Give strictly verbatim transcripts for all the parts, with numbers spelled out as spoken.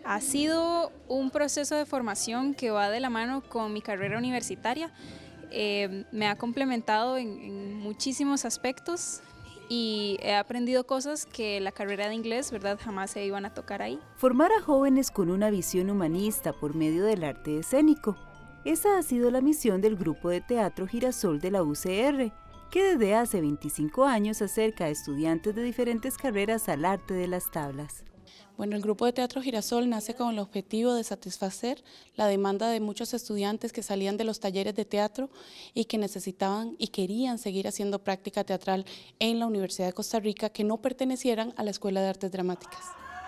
Ha sido un proceso de formación que va de la mano con mi carrera universitaria. Eh, me ha complementado en, en muchísimos aspectos y he aprendido cosas que la carrera de inglés, ¿verdad?, jamás se iban a tocar ahí. Formar a jóvenes con una visión humanista por medio del arte escénico. Esa ha sido la misión del Grupo de Teatro Girasol de la U C R, que desde hace veinticinco años acerca a estudiantes de diferentes carreras al arte de las tablas. Bueno, el Grupo de Teatro Girasol nace con el objetivo de satisfacer la demanda de muchos estudiantes que salían de los talleres de teatro y que necesitaban y querían seguir haciendo práctica teatral en la Universidad de Costa Rica, que no pertenecieran a la Escuela de Artes Dramáticas.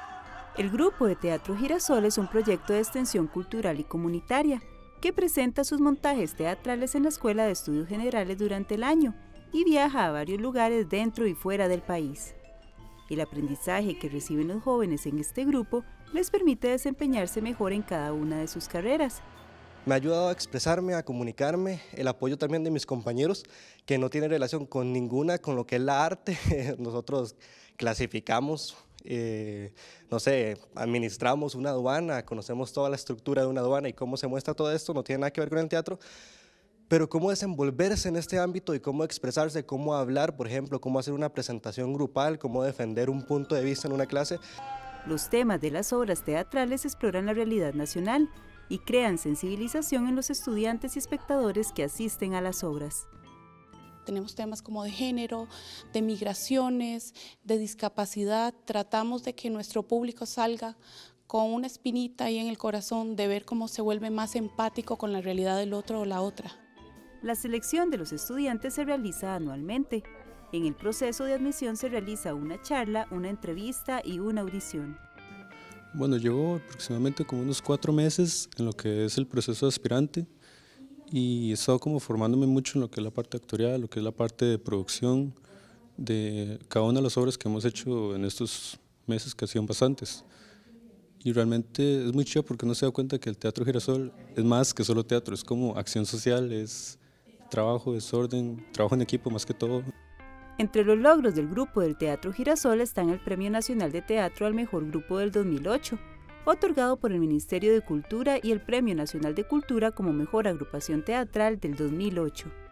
El Grupo de Teatro Girasol es un proyecto de extensión cultural y comunitaria que presenta sus montajes teatrales en la Escuela de Estudios Generales durante el año y viaja a varios lugares dentro y fuera del país. El aprendizaje que reciben los jóvenes en este grupo les permite desempeñarse mejor en cada una de sus carreras. Me ha ayudado a expresarme, a comunicarme, el apoyo también de mis compañeros que no tienen relación con ninguna, con lo que es la arte. Nosotros clasificamos, eh, no sé, administramos una aduana, conocemos toda la estructura de una aduana y cómo se muestra todo esto, no tiene nada que ver con el teatro. Pero cómo desenvolverse en este ámbito y cómo expresarse, cómo hablar, por ejemplo, cómo hacer una presentación grupal, cómo defender un punto de vista en una clase. Los temas de las obras teatrales exploran la realidad nacional y crean sensibilización en los estudiantes y espectadores que asisten a las obras. Tenemos temas como de género, de migraciones, de discapacidad. Tratamos de que nuestro público salga con una espinita ahí en el corazón de ver cómo se vuelve más empático con la realidad del otro o la otra. La selección de los estudiantes se realiza anualmente. En el proceso de admisión se realiza una charla, una entrevista y una audición. Bueno, llevo aproximadamente como unos cuatro meses en lo que es el proceso de aspirante y he estado como formándome mucho en lo que es la parte actorial, lo que es la parte de producción de cada una de las obras que hemos hecho en estos meses, que han sido bastantes. Y realmente es muy chido porque uno se da cuenta que el Teatro Girasol es más que solo teatro, es como acción social, es trabajo, desorden, trabajo en equipo más que todo. Entre los logros del Grupo del Teatro Girasol están el Premio Nacional de Teatro al Mejor Grupo del dos mil ocho, otorgado por el Ministerio de Cultura, y el Premio Nacional de Cultura como Mejor Agrupación Teatral del dos mil ocho.